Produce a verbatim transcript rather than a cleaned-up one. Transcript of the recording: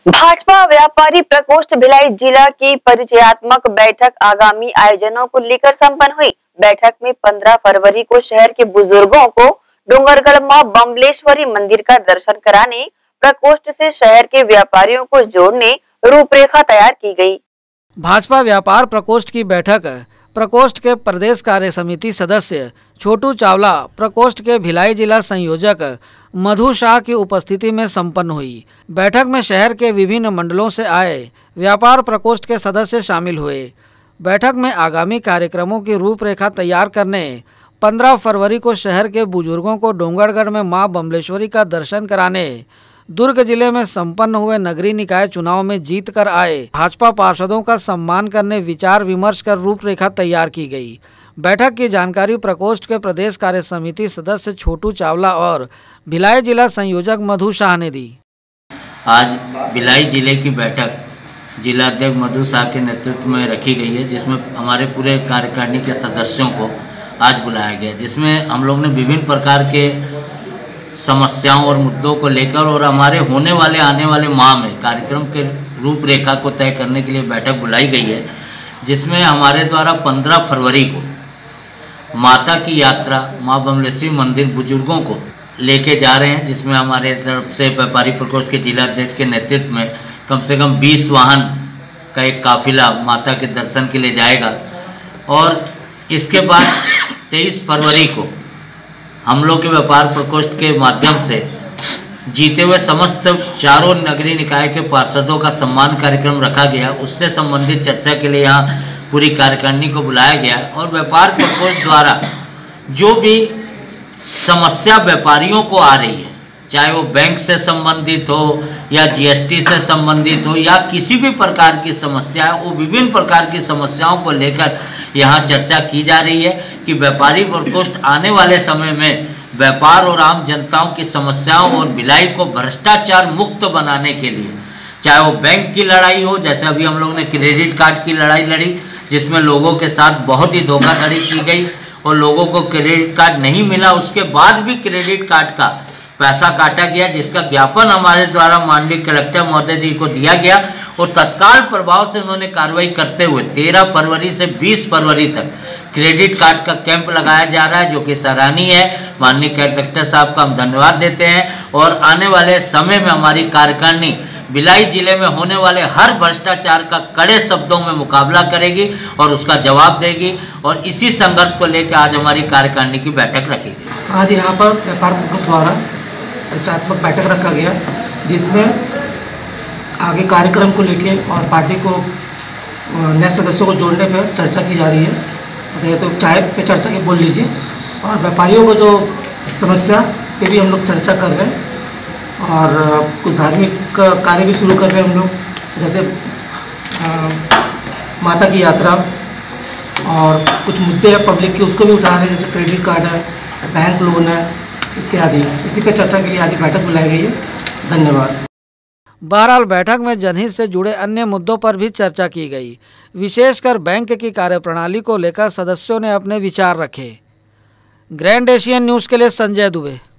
भाजपा व्यापारी प्रकोष्ठ भिलाई जिला की परिचयात्मक बैठक आगामी आयोजनों को लेकर संपन्न हुई। बैठक में पंद्रह फरवरी को शहर के बुजुर्गों को डोंगरगढ़ मां बमलेश्वरी मंदिर का दर्शन कराने, प्रकोष्ठ से शहर के व्यापारियों को जोड़ने रूपरेखा तैयार की गई। भाजपा व्यापार प्रकोष्ठ की बैठक प्रकोष्ठ के प्रदेश कार्य समिति सदस्य छोटू चावला, प्रकोष्ठ के भिलाई जिला संयोजक मधु शाह की उपस्थिति में संपन्न हुई। बैठक में शहर के विभिन्न मंडलों से आए व्यापार प्रकोष्ठ के सदस्य शामिल हुए। बैठक में आगामी कार्यक्रमों की रूपरेखा तैयार करने, पंद्रह फरवरी को शहर के बुजुर्गों को डोंगरगढ़ में मां बमलेश्वरी का दर्शन कराने, दुर्ग जिले में संपन्न हुए नगरीय निकाय चुनाव में जीत कर आए भाजपा पार्षदों का सम्मान करने विचार विमर्श कर रूपरेखा तैयार की गई। बैठक की जानकारी प्रकोष्ठ के प्रदेश कार्य समिति सदस्य छोटू चावला और भिलाई जिला संयोजक मधु शाह ने दी। आज भिलाई जिले की बैठक जिला अध्यक्ष मधु शाह के नेतृत्व में रखी गई है, जिसमें हमारे पूरे कार्यकारिणी के सदस्यों को आज बुलाया गया, जिसमें हम लोग ने विभिन्न प्रकार के समस्याओं और मुद्दों को लेकर और हमारे होने वाले आने वाले माह में कार्यक्रम के रूपरेखा को तय करने के लिए बैठक बुलाई गई है, जिसमें हमारे द्वारा पंद्रह फरवरी को माता की यात्रा मां बमलेश्वरी मंदिर बुजुर्गों को लेके जा रहे हैं, जिसमें हमारे तरफ से व्यापारी प्रकोष्ठ के जिला अध्यक्ष के नेतृत्व में कम से कम बीस वाहन का एक काफिला माता के दर्शन के लिए जाएगा। और इसके बाद तेईस फरवरी को हम लोग के व्यापार प्रकोष्ठ के माध्यम से जीते हुए समस्त चारों नगरीय निकाय के पार्षदों का सम्मान कार्यक्रम रखा गया। उससे संबंधित चर्चा के लिए यहाँ पूरी कार्यकारिणी को बुलाया गया और व्यापार प्रकोष्ठ द्वारा जो भी समस्या व्यापारियों को आ रही है, चाहे वो बैंक से संबंधित हो या जीएसटी से संबंधित हो या किसी भी प्रकार की समस्या है, वो विभिन्न प्रकार की समस्याओं को लेकर यहाँ चर्चा की जा रही है कि व्यापारी प्रकोष्ठ आने वाले समय में व्यापार और आम जनताओं की समस्याओं और भिलाई को भ्रष्टाचार मुक्त बनाने के लिए, चाहे वो बैंक की लड़ाई हो, जैसे अभी हम लोग ने क्रेडिट कार्ड की लड़ाई लड़ी, जिसमें लोगों के साथ बहुत ही धोखाधड़ी की गई और लोगों को क्रेडिट कार्ड नहीं मिला, उसके बाद भी क्रेडिट कार्ड का पैसा काटा गया, जिसका ज्ञापन हमारे द्वारा माननीय कलेक्टर महोदय जी को दिया गया और तत्काल प्रभाव से उन्होंने कार्रवाई करते हुए तेरह फरवरी से बीस फरवरी तक क्रेडिट कार्ड का कैंप लगाया जा रहा है, जो कि सराहनीय है। माननीय कलेक्टर साहब का हम धन्यवाद देते हैं और आने वाले समय में हमारी कार्यकारिणी भिलाई जिले में होने वाले हर भ्रष्टाचार का कड़े शब्दों में मुकाबला करेगी और उसका जवाब देगी और इसी संघर्ष को लेकर आज हमारी कार्यकारिणी की बैठक रखी गई। आज यहाँ पर व्यापार प्रकोष्ठ द्वारा परिचयात्मक बैठक रखा गया, जिसमें आगे कार्यक्रम को लेके और पार्टी को नए सदस्यों को जोड़ने पर चर्चा की जा रही है। तो चाय पे चर्चा की बोल लीजिए और व्यापारियों को जो समस्या पे भी हम लोग चर्चा कर रहे हैं और कुछ धार्मिक कार्य भी शुरू कर रहे हैं हम लोग, जैसे आ, माता की यात्रा और कुछ मुद्दे हैं पब्लिक के, उसको भी उठा रहे हैं, जैसे क्रेडिट कार्ड है, बैंक लोन है इत्यादि। इसी पे चर्चा के लिए आज बैठक बुलाई गई है। धन्यवाद। बहरहाल बैठक में जनहित से जुड़े अन्य मुद्दों पर भी चर्चा की गई। विशेषकर बैंक की कार्यप्रणाली को लेकर सदस्यों ने अपने विचार रखे। ग्रैंड एशियन न्यूज़ के लिए संजय दुबे।